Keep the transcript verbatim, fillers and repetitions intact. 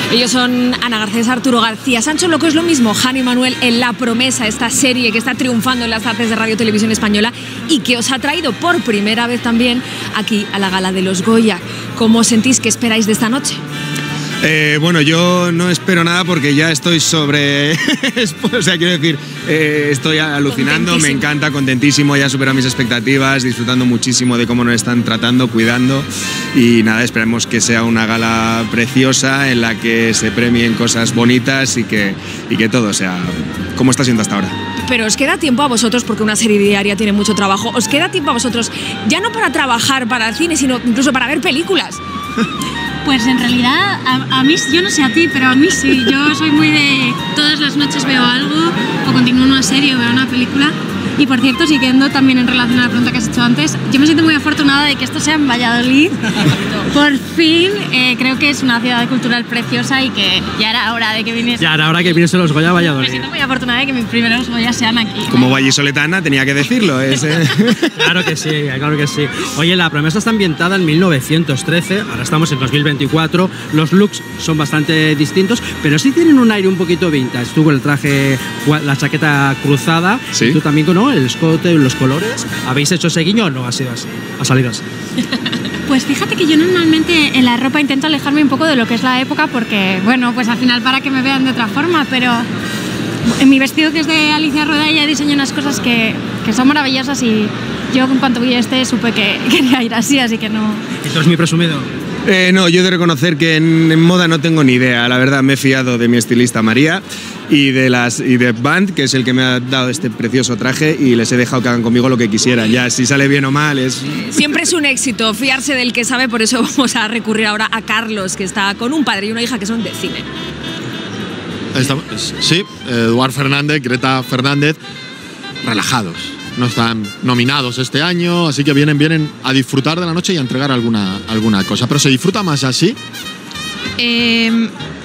Ellos son Ana Garcés, Arturo García, Sancho Loco, es lo mismo, Jani Manuel en La Promesa, esta serie que está triunfando en las tardes de Radio Televisión Española y que os ha traído por primera vez también aquí a la gala de los Goya. ¿Cómo sentís que esperáis de esta noche? Eh, bueno, yo no espero nada porque ya estoy sobre... o sea, quiero decir, eh, estoy alucinando, me encanta, contentísimo, ya he superado mis expectativas, disfrutando muchísimo de cómo nos están tratando, cuidando y nada, esperemos que sea una gala preciosa en la que se premien cosas bonitas y que, y que todo sea como está siendo hasta ahora. Pero os queda tiempo a vosotros, porque una serie diaria tiene mucho trabajo, os queda tiempo a vosotros ya no para trabajar para el cine, sino incluso para ver películas. Pues en realidad, a, a mí, yo no sé a ti, pero a mí sí. Yo soy muy de todas las noches veo algo, o continúo una serie o veo una película. Y por cierto, siguiendo también en relación a la pregunta que has hecho antes, yo me siento muy afortunada de que esto sea en Valladolid. Por fin, eh, creo que es una ciudad cultural preciosa y que ya era hora de que viniese. Ya era hora que viniese los Goya a Valladolid. Me siento muy afortunada de que mis primeros Goya sean aquí. Como vallisoletana tenía que decirlo. Ese. Claro que sí, claro que sí. Oye, La Promesa está ambientada en mil novecientos trece, ahora estamos en dos mil veinticuatro, los looks son bastante distintos, pero sí tienen un aire un poquito vintage. Tú con el traje, la chaqueta cruzada, ¿sí? Tú también con, ¿no?, el escote, los colores. ¿Habéis hecho ese guiño o no ha sido así? ¿Ha salido así? Pues fíjate que yo normalmente en la ropa intento alejarme un poco de lo que es la época porque, bueno, pues al final para que me vean de otra forma, pero en mi vestido, que es de Alicia Rueda, ella diseñó unas cosas que, que son maravillosas y yo en cuanto vi este supe que quería ir así, así que no... ¿Esto es muy presumido? Eh, no, yo he de reconocer que en, en moda no tengo ni idea. La verdad, me he fiado de mi estilista María y de las y de Band, que es el que me ha dado este precioso traje, y les he dejado que hagan conmigo lo que quisieran. Ya, si sale bien o mal es... Siempre es un éxito fiarse del que sabe, por eso vamos a recurrir ahora a Carlos, que está con un padre y una hija que son de cine. Sí, Eduard Fernández, Greta Fernández, relajados. No están nominados este año, así que vienen, vienen a disfrutar de la noche y a entregar alguna, alguna cosa. Pero ¿se disfruta más así? Eh,